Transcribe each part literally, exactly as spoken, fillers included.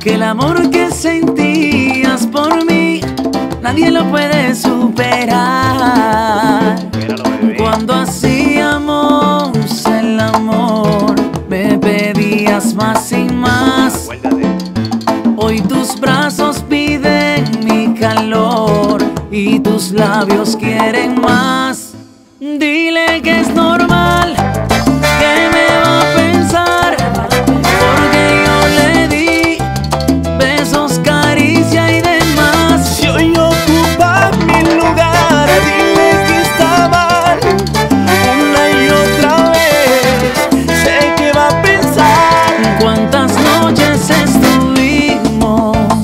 que el amor que sentías por mí nadie lo puede superar. Cuando hacíamos el amor me pedías más y más. Hoy tus brazos piden mi calor y tus labios quieren más. Dile que es normal, que me va a pensar, porque yo le di besos, caricia y demás. Si hoy ocupa mi lugar, dile que está mal una y otra vez. Sé que va a pensar Cuántas noches estuvimos,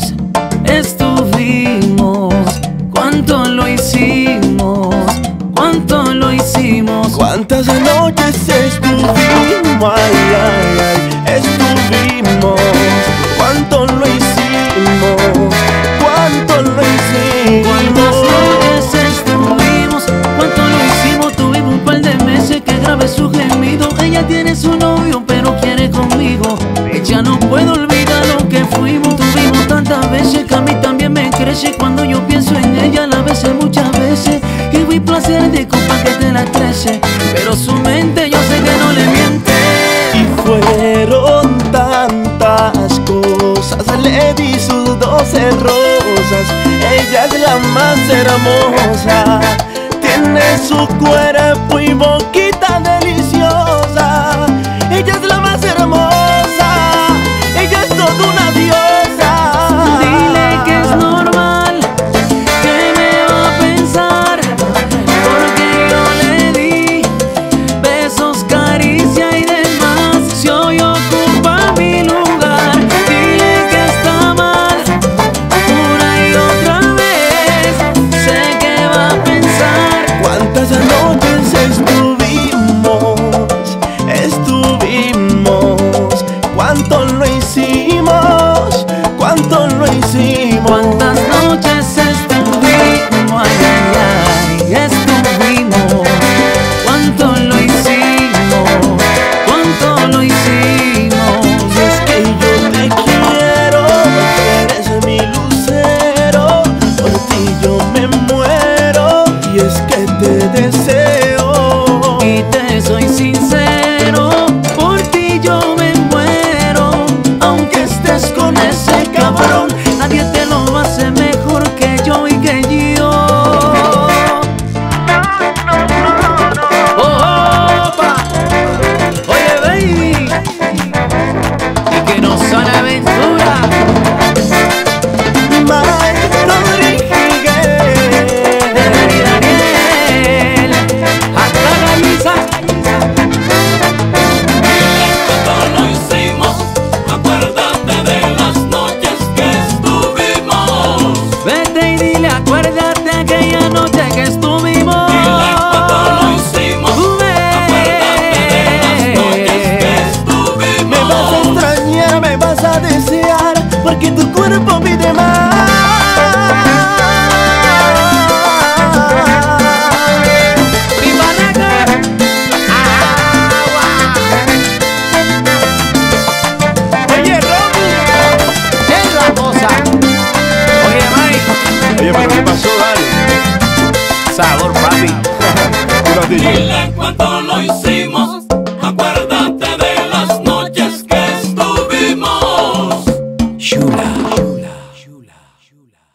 estuvimos, cuánto lo hicimos, cuánto lo hicimos. cuántas noches estuvimos, ay, ay, ay, estuvimos. Cuánto lo hicimos, cuánto lo hicimos. Cuántas noches estuvimos, cuánto lo hicimos. Tuvimos un par de meses que grabé su gemido. Ella tiene su novio pero quiere conmigo. Ella no puede olvidar lo que fuimos. Tuvimos tantas veces que a mí también me crece cuando yo pienso en ella. La besé muchas veces y vi placer de copa que te la trece, pero su mente yo sé que no le miente. Y fueron tantas cosas, le di sus doce rosas. Ella es la más hermosa, tiene su cuerpo y boquita deliciosa. Ella es la más hermosa, ella es toda una diosa. Dile que es normal, que me va a pensar, porque yo le di besos, caricia y demás. Si hoy ocupa mi lugar, dile que está mal una y otra vez. Sé que va a pensar Cuántas noches estuvimos, estuvimos. Cuánto lo hicimos, cuánto lo hicimos. cuántas noches estuvimos, ay, ay, ay, estuvimos. Cuánto lo hicimos, cuánto lo hicimos. Y es que yo te quiero, porque eres mi lucero. Por ti yo me muero, y es que te deseo. Y te soy sincero, por ti yo me muero. Aunque estés con ese cabrón, nadie te lo hace mejor que yo y que yo. Opa, oye baby, y que nos sale aventura. Mike Rodríguez. Daniel, Daniel, hasta la misa. Cuando lo hicimos, acuérdate de las noches que estuvimos. Vete y dile, acuérdate aquella noche que estuvimos. Dile cuando lo hicimos, acuérdate de las noches que Me vas a estuvimos. extrañar, me vas a desear, porque tu cuerpo pide más. ¡Viva Record! Oye, Romy, Es la cosa. Oye, Mike, oye, pero ¿qué pasó, Dani? sabor, papi. Dile cuando lo hicimos, acuérdate de las noches que estuvimos. Chula, chula, chula, chula.